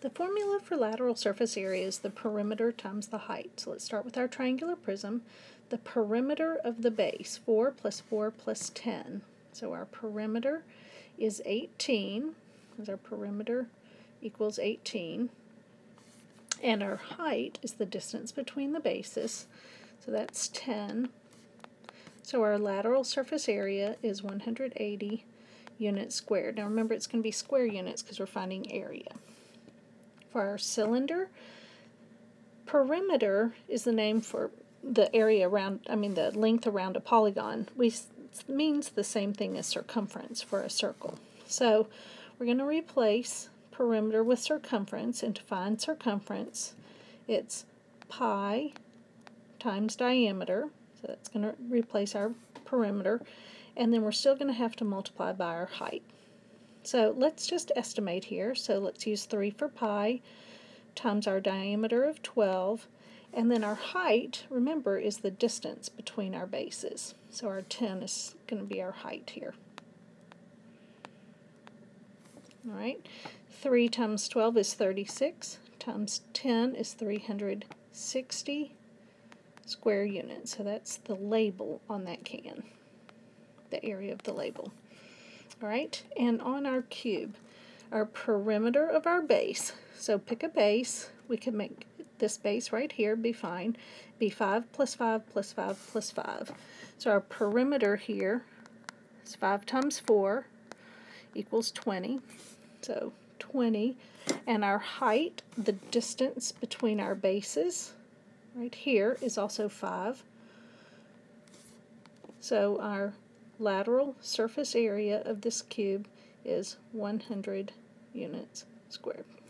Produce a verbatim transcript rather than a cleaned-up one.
The formula for lateral surface area is the perimeter times the height. So let's start with our triangular prism. The perimeter of the base, four plus four plus ten. So our perimeter is eighteen, because our perimeter equals eighteen. And our height is the distance between the bases, so that's ten. So our lateral surface area is one hundred eighty units squared. Now remember, it's going to be square units because we're finding area. For our cylinder, perimeter is the name for the area around, I mean the length around a polygon. We means the same thing as circumference for a circle. So we're going to replace perimeter with circumference, and to find circumference, it's pi times diameter. So that's going to replace our perimeter, and then we're still going to have to multiply by our height. So let's just estimate here. So let's use three for pi times our diameter of twelve, and then our height, remember, is the distance between our bases. So our ten is going to be our height here. All right, three times twelve is thirty-six, times ten is three hundred sixty square units. So that's the label on that can, the area of the label. All right, and on our cube, our perimeter of our base, so pick a base. We can make this base right here be fine, be five plus five plus five plus five. So our perimeter here is five times four equals twenty, so twenty. And our height, the distance between our bases, right here, is also five. So our lateral surface area of this cube is one hundred units squared.